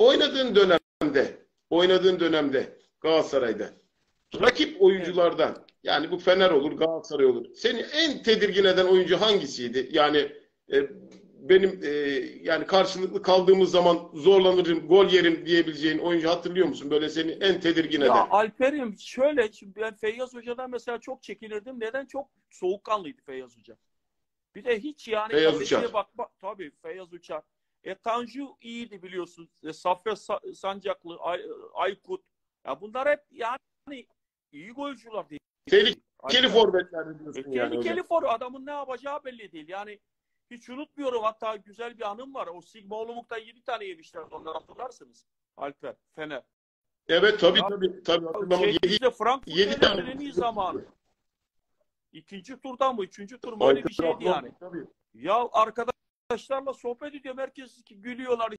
oynadığın dönemde Galatasaray'da rakip oyunculardan, yani bu Fener olur, Galatasaray olur, seni en tedirgin eden oyuncu hangisiydi? Yani e, benim yani karşılıklı kaldığımız zaman zorlanırım, gol yerim diyebileceğin oyuncu hatırlıyor musun? Böyle seni en tedirgin Ya eden. Alper'im şöyle, şimdi ben Feyyaz Hoca'dan mesela çok çekinirdim. Neden? Çok soğukkanlıydı Feyyaz Hoca. Bir de hiç yani Beyaz kaleciye Uçar. bakma. Tabii Feyyaz Uçar. Tanju iyiydi biliyorsun. Saffet Sancaklı, Aykut. Ya bunlar hep yani iyi golcüler değil. Tehlikeli Alper. forvetler diyorsun yani hocam. Tehlikeli for, adamın ne yapacağı belli değil. Yani hiç unutmuyorum, hatta güzel bir anım var. O Sigma Olumuk'tan 7 tane yemişler. Onları hatırlarsınız. Alper, Fener. Evet, tabii Ya tabii tabii hatırlamam. bizde Frankfurt 7 tane. eleştirdiği zaman ikinci turdan mı, üçüncü tur mu, öyle bir şeydi Hatırlamam yani. tabii. Ya arkadaşlarla sohbet ediyorum. Herkes gülüyorlar.